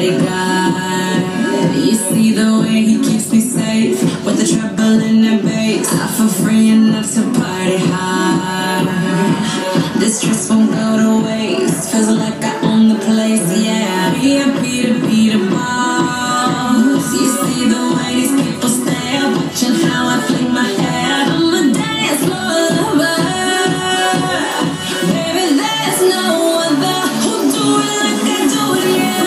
bodyguard. You see the way he keeps me safe with the treble and the bass. I feel free enough to party hard. This stress won't go to waste. Feels like I own the place, yeah. Be the boss. You see the way these people stare, watching how I fling my hair. I'm a dance floor lover. Baby, there's no other who'll do it like I do it, yeah.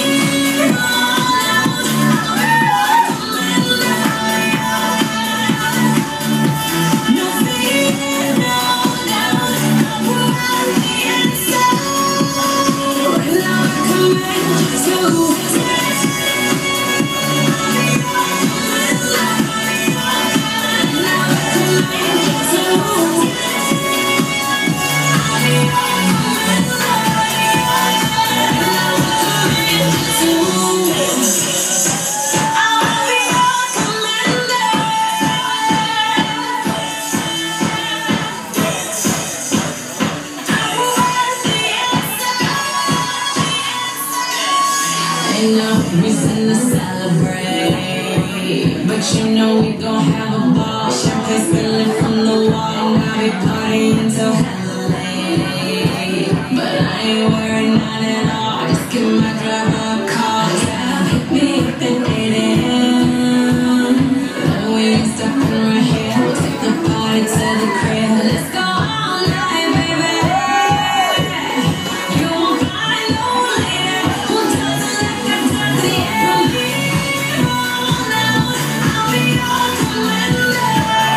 No fear, no doubt, I'll provide the answer. Right now I command you to dance. Ain't no reason to celebrate, but you know we gon' have a ball. Champagne spilling from the wall, and I'll be partying till hella late. But I ain't worried, not at all. Just give my driver a call. Hit me up at 8 a.m. And we ain't stopping right here. We'll take the party to the crib. Let's go all night, baby. You won't find no later who does it like I does it, yeah. From here on out, I'll be your commander.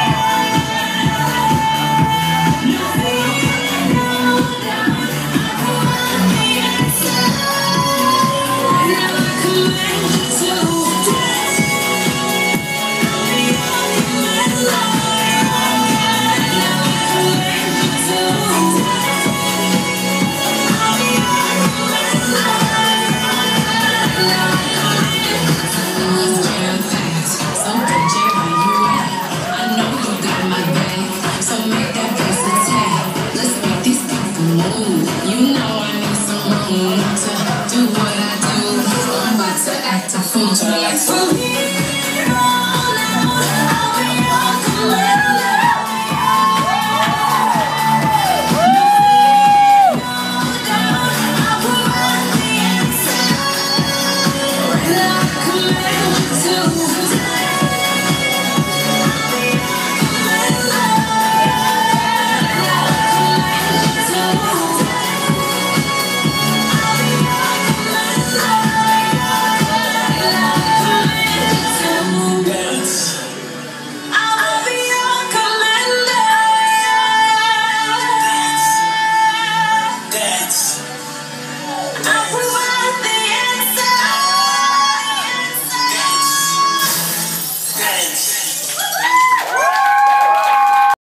No fear, no doubt, I provide the answer. Right now I command you to dance. I'll be your commander. Right now I command you to dance. I'll be your commander. Right now I command you to dance. Jam-packed, so good, Jay, where you at? I know you got my back, so make that face attack. Let's make these people move. You know I need some room to do what I do. I'm about to act a fool, so like,